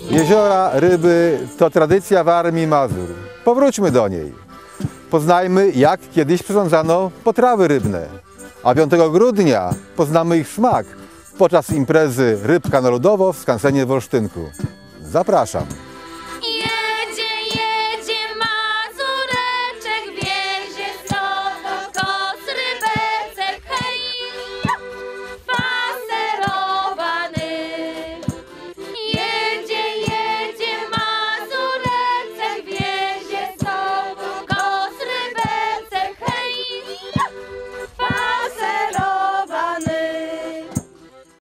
Jeziora, ryby to tradycja Warmii i Mazur. Powróćmy do niej. Poznajmy, jak kiedyś przyrządzano potrawy rybne. A 5 grudnia poznamy ich smak podczas imprezy Rybka na lodowo w skansenie w Olsztynku. Zapraszam.